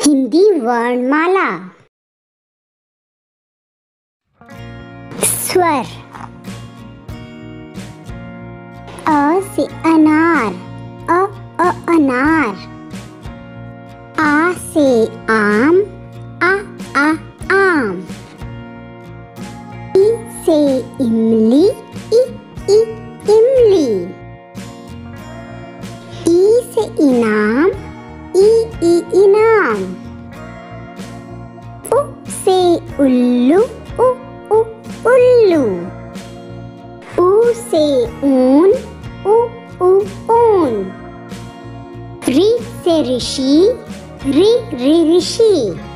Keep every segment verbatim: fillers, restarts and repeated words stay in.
हिंदी वर्णमाला। स्वर। अ से अनार, अ अ अनार। आ से आम, आ आ आम। ई से इमली, इ इ इमली। ई से इनाम, ई ई इनाम। उ से उल्लू, उ उ उल्लू। ऊ से ऊन, उ उ ऊन। ऋ से ऋषि, रि रि ऋषि।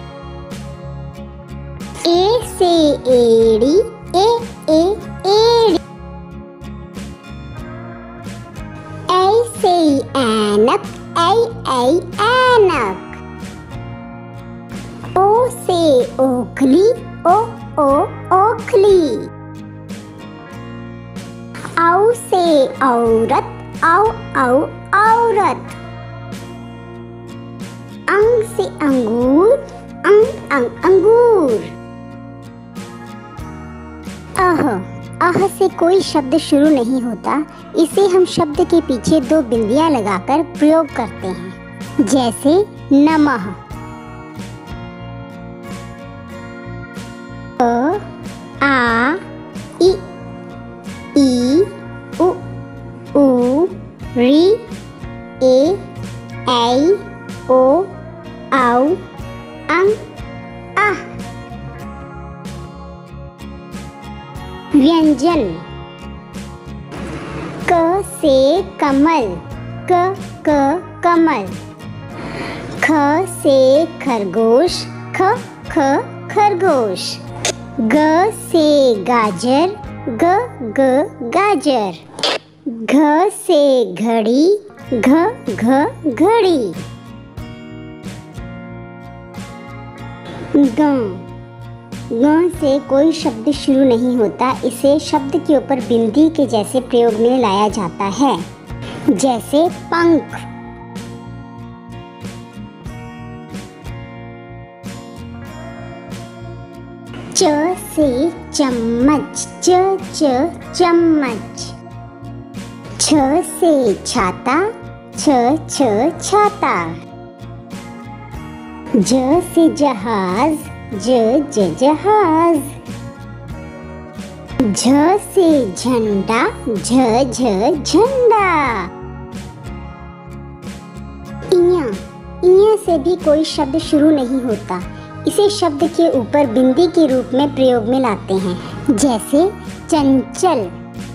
ए से एड़ी, ए ए एड़ी। ऐ से ऐनक, ऐ ऐ ऐनक। ओ से ओखली, ओ ओ ओखली। औ से औरत, औ औ औरत। अंग से अंगूर, अंग अंग अंगूर। अह अह से कोई शब्द शुरू नहीं होता। इसे हम शब्द के पीछे दो बिंदियां लगाकर प्रयोग करते हैं, जैसे नमः। अ आ इ ई उ ऊ ऋ ए ऐ ओ औ अं आह। व्यंजन। क से कमल, क क कमल। ख से खरगोश, ख ख खरगोश। ग से गाजर, ग ग गाजर। घ से घड़ी, घ घ घड़ी। ग ग से कोई शब्द शुरू नहीं होता। इसे शब्द के ऊपर बिंदी के जैसे प्रयोग में लाया जाता है, जैसे पंख। च से चम्मच, च च चम्मच। छ से छाता, छ छ छाता। ज से जहाज, ज ज जहाज। झ से झंडा, झ झ झंडा। इया इया से भी कोई शब्द शुरू नहीं होता। इसे शब्द के ऊपर बिंदी के रूप में प्रयोग में लाते हैं, जैसे चंचल।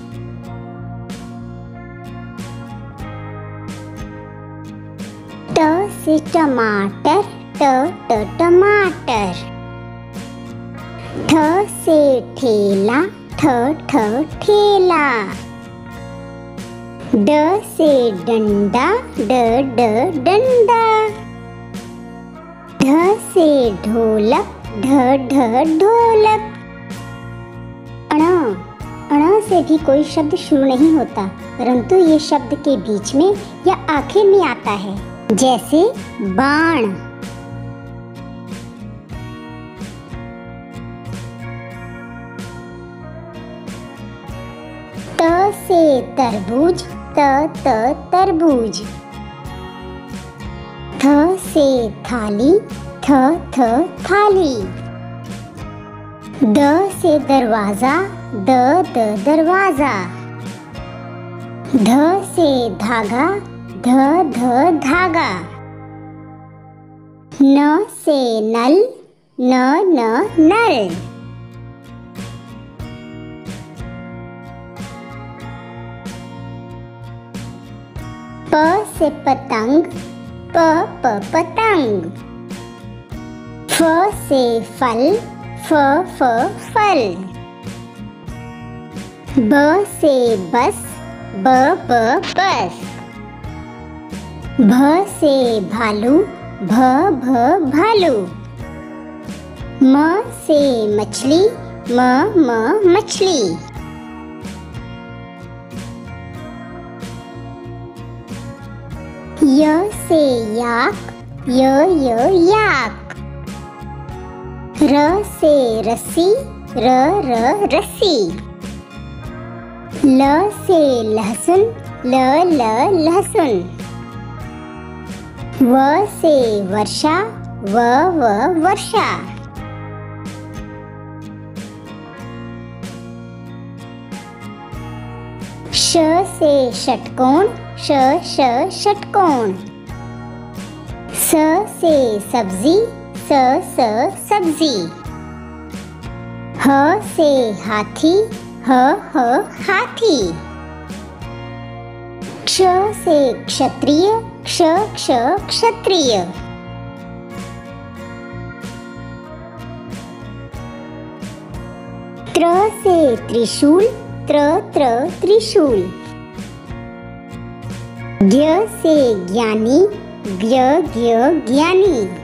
ट से टमाटर, ट ट टमाटर। ठ से ठेला, ठ ठ ठेला। ड से डंडा, ड ड डंडा। ढ से ढोलक, ढ ढ ढोलक। अण अण से भी कोई शब्द शुरू नहीं होता, परंतु ये शब्द के बीच में या आखिर में आता है, जैसे बाण। त से तरबूज, त त तरबूज। थ से थाली, थ थ थाली। द से दरवाजा, द द दरवाजा। ध से धागा, ध ध धागा। न से नल, न न नल। प से पतंग, प प पतंग। फ से फल, फ फ फल। ब से बस, ब ब बस। भ से भालू, भ भ भालू। म से मछली, म म मछली। य से याक, य य याक। र से रस्सी, र र रस्सी। ल से लहसुन, ल ल लहसुन। व से वर्षा, व व वर्षा। श से षटकोण, श श षटकोण। स से सब्जी, स स सब्जी। ह से हाथी, ह ह हाथी। क्ष से क्षत्रिय, क्ष क्ष क्षत्रिय। त्र से त्रिशूल, त्र त्र त्रिशूल। ज्ञ से ज्ञानी, ज्ञ ज्ञ ज्ञानी।